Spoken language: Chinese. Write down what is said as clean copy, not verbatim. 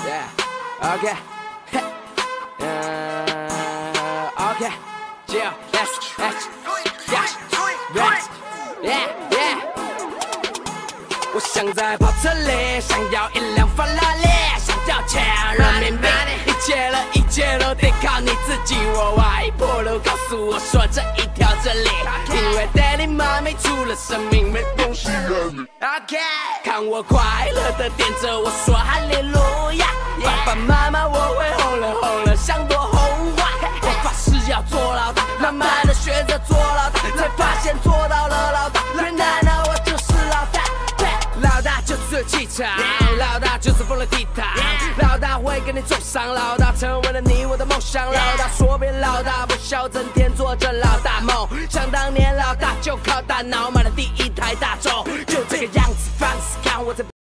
Yeah, OK, hey, OK, chill, yeah. 我想在跑车里，想要一辆法拉利，想要钱人民币，一切都得靠你自己。我挖一坡路，告诉我说这一条真理，因为 Daddy 妈咪除了生命没东西让你。OK， 看我快乐的点着我说哈利路亚，爸爸妈妈我会红了像朵红花。我发誓要做老大，慢慢的学着做老大，才发现做到了老大，原来呢我就是老大。老大就是有气场，老大就是疯了倜傥，老大会跟你走上，老大成为了你我的梦想，老大说别老大不笑，整天做着老大梦。想当年老大就靠大脑买了第一台大众，就这个样子放肆看我在。